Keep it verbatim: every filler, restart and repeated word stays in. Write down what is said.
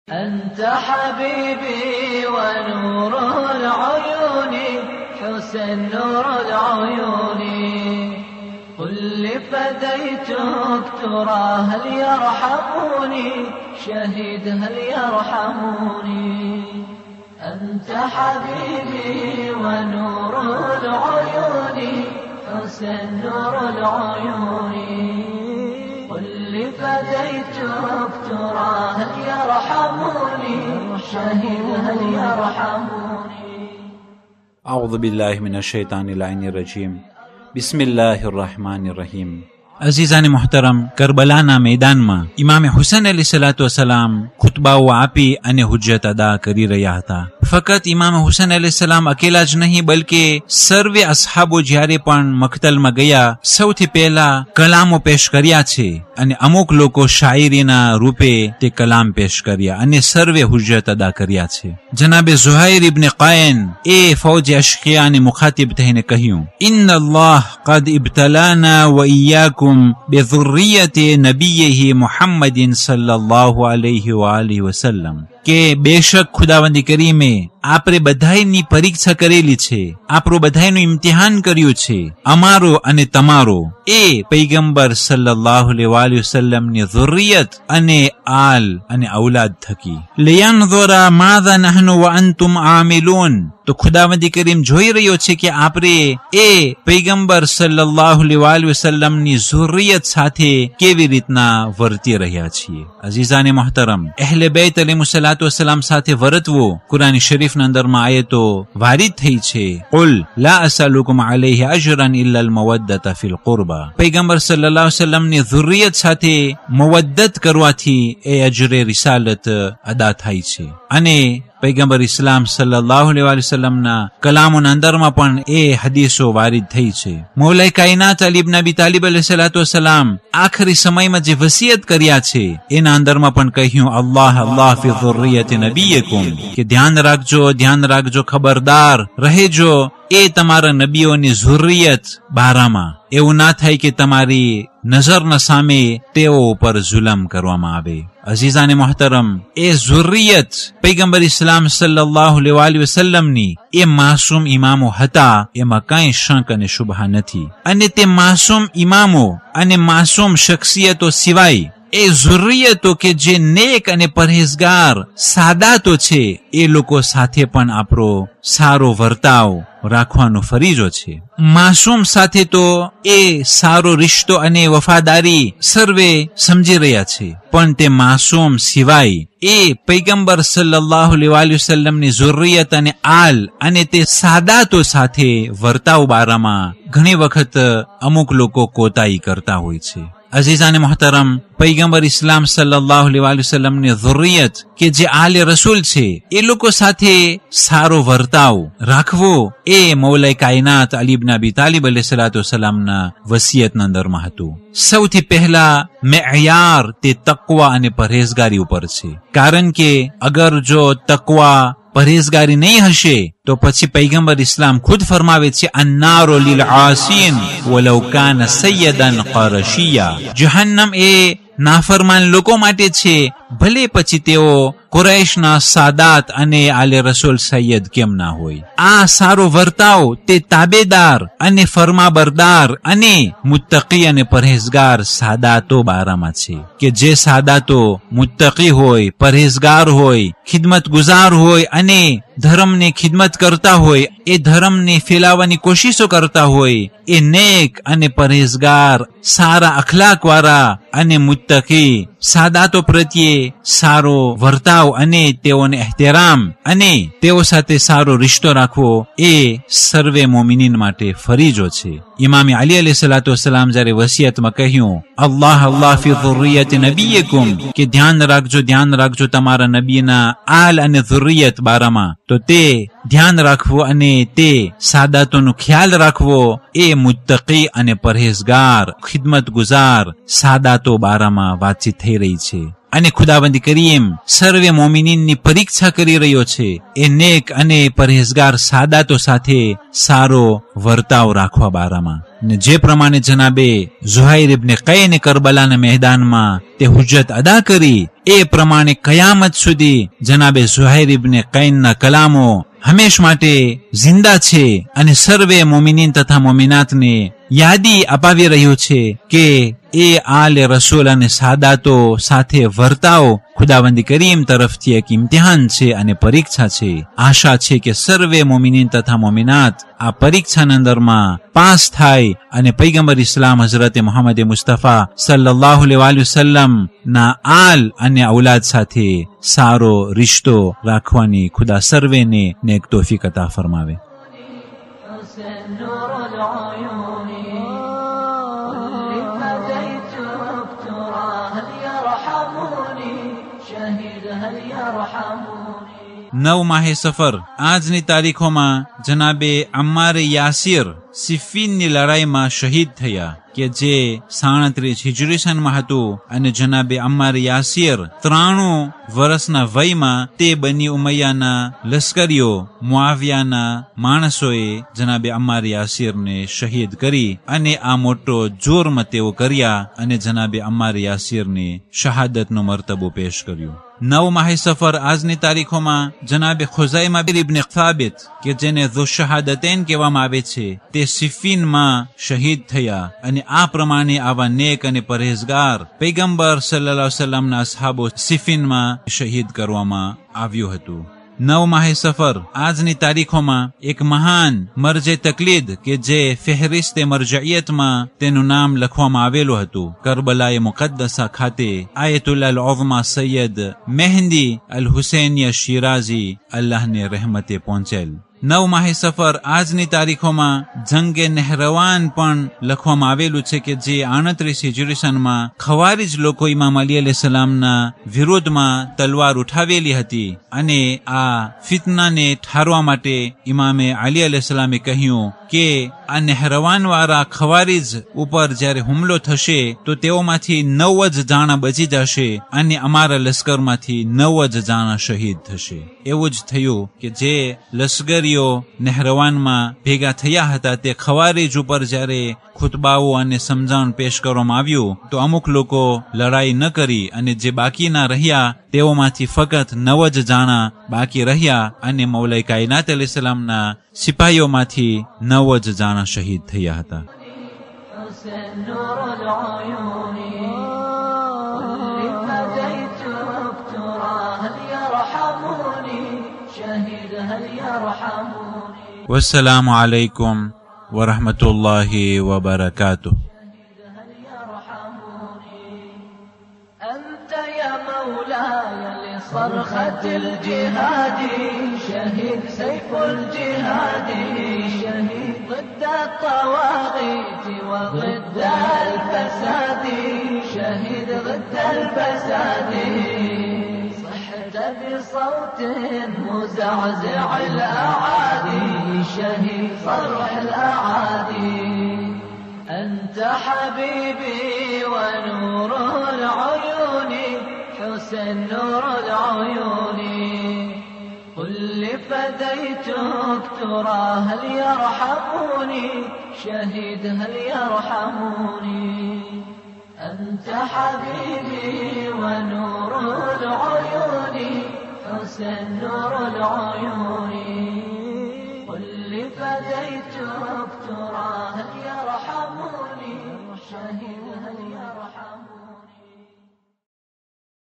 أنت حبيبي ونور العيون حسن نور العيون قل لفديتك ترى هل يرحموني شهيد هل يرحموني أنت حبيبي ونور العيون حسن نور العيون قل لفديتك ترى هل يرحموني شهيد هل يرحموني أعوذ بالله من الشيطان اللعين الرجيم بسم الله الرحمن الرحيم અઝીઝાને મુહતરમ, કરબલાના મેદાનમાં ઇમામે હુસૈન અલી સલાતુ વસલામ ખુતબાઓ આપી અને હુજ્જત અદા કરી રહ્યા હતા. ફકત ઇમામ હુસૈન અલી સલામ અકેલા જ નહીં, બલકે સર્વે અસહાબો જ્યારે પણ મક્તલમાં ગયા સૌથી પહેલા કલામો પેશ કર્યા છે અને અમુક લોકો શાયરીના રૂપે તે કલામ પેશ કર્યા અને સર્વે હુજ્જત અદા કર્યા છે. જનાબે ઝુહૈર ઇબ્ન કાયન એ ફૌજ અશકિયાને મુખાતિબ થઈને કહ્યું, ઇન્ન અલ્લાહ કદ ઇબ્તલાના વ ઇયાકુમ બેઝુર્રિયતે નબીયહી મુહમ્મદિન સલ્લલ્લાહુ અલૈહિ વઆલિહિ વસલ્લમ, કે બેશક ખુદાવંદી કરીમે આપણે બધાયની પરીક્ષા કરેલી છે, આપણું બધાયનું ઇમ્તિહાન કર્યું છે, અમારો અને તમારો એ પૈગંબર સલ્લલ્લાહુ અલૈહિ વસલ્લમની ઝુર્રિયત અને આલ અને ઔલાદ થકી. લિયન્ઝુરા માઝા નહનુ વ અંતુમ આમિલૂન, તો ખુદાવંદી કરીમ જોઈ રહ્યો છે કે આપણે એ પૈગંબર સલ્લલ્લાહુ અલૈહિ વસલ્લમની ઝુર્રિયત સાથે કેવી રીતના વર્તી રહ્યા છીએ. અઝીઝાને મુહતરમ, અહલે બેત અલૈહિસ્સલાતુ વસ્સલામ સાથે વર્તવું કુરાન શરીફના અંદરમાં આયતો વારિદ થઈ છે. કુલ લા અસલુકુમ અલૈહિ અજરન ઇલ્લા અલ મવદ્દત ફિલ કુરબા, પૈગંબર સલ્લલ્લાહુ અલૈહિ વસલ્લમની ઝુર્રિયત સાથે મવદ્દત કરવાથી એ અજરે રિસાલત અદા થાય છે. અને પૈગંબર ઇસ્લામ સલ્લલ્લાહુ અલૈહિ વસલ્લમના કલામોના અંદરમાં પણ એ હદીસો વારિદ થઈ છે. મૌલાએ કાયનાત અલી ઇબ્ન અબી તાલિબ અલૈહિસ્સલાતુ વસ્સલામ આખરી સમયમાં જે વસિયત કર્યા છે એના અંદરમાં પણ કહ્યું, અલ્લાહ અલ્લાહ ફી ઝુર્રિયતિ નબીયકુમ, કે ધ્યાન રાખજો ધ્યાન રાખજો, ખબરદાર રહેજો એ તમારા નબીઓની ઝુર્રિયત બારામાં. એવું ના થાય કે તમારી નજરના સામે તેઓ ઉપર જુલમ કરવામાં આવે. અઝીઝાને મુહતરમ, એ ઝુર્રિયત પૈગંબર ઇસ્લામ સલ્લલ્લાહુ અલૈહિ વસલ્લમની એ માસૂમ ઇમામો હતા, એમાં કઈ શંક અને શુબહા નથી. અને તે માસૂમ ઇમામો અને માસૂમ શખ્સિયતો સિવાય એ ઝુર્રિયતો કે જે નેક અને પરહેઝગાર સાદાતો છે એ લોકો સાથે પણ આપણો સારો વર્તાવ રાખવાનો ફરીજો છે. માસૂમ સાથે તો એ સારો રિશ્તો અને વફાદારી સર્વે સમજી રહ્યા છે, પણ તે માસૂમ સિવાય એ પૈગંબર સલ્લલ્લાહુ અલૈહિ વસલ્લમની ઝુર્રિયત અને આલ અને તે સાદાતો સાથે વર્તાવ બારામાં ઘણી વખત અમુક લોકો કોતાહી કરતા હોય છે. અઝીઝાને મુહતરમ, પૈગંબર ઇસ્લામ સલ્લલ્લાહુ અલૈહિ વસલ્લમની ઝુર્રિયત કે જે આલે રસૂલ છે એ લોકો સાથે સારો વર્તાવ રાખવો એ મૌલાએ કાયનાત અલી ઇબ્ન અબી તાલિબ અલૈહિસ્સલાતુ વસ્સલામના વસિયતના અંદરમાં હતું. સૌથી પહેલા મેયાર તે તકવા અને પરહેઝગારી ઉપર છે, કારણ કે અગર જો તકવા પરહેઝગારી નહીં હશે તો પછી પૈગંબર ઇસ્લામ ખુદ ફરમાવે છે, અન્નારો લીલ આસીન વલૌ કાન સૈયદન કરશિયા, જહન્નમ એ નાફરમાન લોકો માટે છે, ભલે પછી તેઓ કુરૈશના સાદાત અને આલે રસૂલ સૈયદ કેમ ના હોય. આ સારો વર્તાવ તે તાબેદાર અને ફરમાબરદાર અને મુત્તકી અને પરહેઝગાર સાદાતો બારામાં છે, કે જે સાદાતો મુત્તકી હોય, પરહેઝગાર હોય, ખિદમત ગુજાર હોય અને ધર્મને ખિદમત કરતા હોય, એ ધર્મને ફેલાવવાની કોશિશો કરતા હોય, એ નેક અને પરહેઝગાર સારા અખલાક વાળા અને મુત્તકી સાદાતો પ્રત્યે સારો વર્તાવ અને તેઓને એહતરામ અને તેઓ સાથે સારો રિશ્તો રાખવો એ સર્વે મોમિનીન માટે ફરીજો છે. ઇમામ અલી અલૈહિસ્સલાતુ વસ્સલામ જ્યારે વસિયતમાં કહ્યું, અલ્લાહ અલ્લાહ ફી ઝુર્રિયતિ નબીયકુમ, કે ધ્યાન રાખજો ધ્યાન રાખજો તમારા નબીના આલ અને ઝુર્રિયત બારામાં, તો તે ધ્યાન રાખવું અને તે સાદાતોનો ખ્યાલ રાખવો એ મુત્તકી અને પરહેઝગાર ખિદમત ગુજાર સાદાતો બારામાં વાતચીત થઈ રહી છે. અને ખુદાવંદ કરીમ સર્વે મોમિનીનની પરીક્ષા કરી રહ્યો છે એ નેક અને પરહેઝગાર સાદાતો સાથે સારો વર્તાવ રાખવા બારામાં. ને જે પ્રમાણે જનાબે ઝુહૈર ઇબ્ને કૈને કરબલાના મેદાનમાં તે હુજ્જત અદા કરી, એ પ્રમાણે કયામત સુધી જનાબે ઝુહૈર ઇબ્ને કૈનના કલામો હંમેશ માટે જિંદા છે અને સર્વે મોમિનીન તથા મોમિનાતને યાદી અપાવી રહ્યું છે કે એ આલે રસૂલ અને સાદાતો સાથે વર્તાવ ખુદાવંદ કરીમ તરફથી એક ઇમ્તિહાન છે અને પરીક્ષા છે. આશા છે કે સર્વે મોમિનીન તથા મોમિનાત આ પરીક્ષાના અંદરમાં પાસ થાય અને પૈગંબર ઇસ્લામ હઝરત મુહમ્મદ મુસ્તફા સલ્લલ્લાહુ અલૈહિ વસલ્લમ ના આલ અને ઔલાદ સાથે સારો રિશ્તો રાખવાની ખુદા સર્વેને નેક તૌફીક અતા ફરમાવે. નવ માહે સફર આજની તારીખોમાં જનાબે અમ્માર યાસિર સિફીનની લડાઈમાં શહીદ થયા કે જે સાડત્રીસ હિજરી સનમાં હતું અને જનાબે અમ્માર યાસિર ત્રાણું વર્ષના વયમાં તે બની ઉમૈયાના લશ્કરીઓ મુઆવિયાના માણસોએ જનાબે અમ્માર યાસિરને શહીદ કરી અને આ મોટો જુર્મ તેઓ કર્યા અને જનાબે અમ્માર યાસિરને શહાદતનો મર્તબો પેશ કર્યો. નવ માહે સફર આજની તારીખોમાં જનાબે ખુઝાઇમા ઇબ્ન સાબિત કે જેને ઝુશહાદતૈન કહેવામાં આવે છે તે સિફીનમાં શહીદ થયા અને આ પ્રમાણે આવા નેક અને પરહેઝગાર પૈગંબર સલ્લલ્લાહુ અલૈહિ વસલ્લમના અસહાબો સિફીનમાં શહીદ કરવામાં આવ્યું હતું. નવ માહે સફર આજની તારીખોમાં એક મહાન મરજે તકલીદ કે જે ફહેરિસ્તે મરજઇયતમાં તેનું નામ લખવામાં આવેલું હતું, કરબલાએ મુકદ્દસા ખાતે આયતુલ્લાહ અલ-ઉઝમા સૈયદ મહેંદી અલ હુસૈનિયા શિરાઝી અલ્લાહને રહેમતે પહોંચેલ. નવ માહે સફર આજની તારીખોમાં જંગે નહેરવાન પણ લખવામાં આવેલું છે કે જે આડત્રીસ હિજરી સનમાં ખવારીજ લોકો ઇમામ અલી અલૈહિ સલામના વિરોધમાં તલવાર ઉઠાવેલી હતી અને આ ફિતનાને ઠારવા માટે ઇમામે અલી અલૈહિ સલામે કહ્યું કે આ નહેરવાન વાળા ખવારીજ ઉપર જ્યારે હુમલો થશે તો તેઓમાંથી નવ જ જાણા બચી જશે અને અમારા લશ્કરમાંથી નવ જ જાણા શહીદ થશે. એવું જ થયું કે જે લશ્કરીઓ નહેરવાનમાં ભેગા થયા હતા તે ખવારીજ ઉપર જ્યારે ખુતબાઓ અને સમજાવણ પેશ કરવામાં આવ્યું તો અમુક લોકો લડાઈ ન કરી અને જે બાકીના રહ્યા તેઓમાંથી ફક્ત નવ જ જાણા બાકી રહ્યા અને મૌલાઈ કાયનાત અલૈહિ સલામના સિપાહીઓમાંથી નવ જ જાણા શહીદ થયા હતા. વસ્સલામુ અલૈકુમ વરહમતુલ્લાહિ વબરકાતુહ. صرخة الجهاد شهيد سيف الجهاد شهيد ضد الطواغيت وضد الفساد شهيد ضد الفساد صحت بصوت مزعزع الأعادي شهيد صرح الأعادي أنت حبيبي ونور العيون حسن نور العيون قل لفديتك ترى هل يرحموني شهيد هل يرحموني أنت حبيبي ونور العيون حسن نور العيون قل لفديتك ترى هل يرحموني شهيد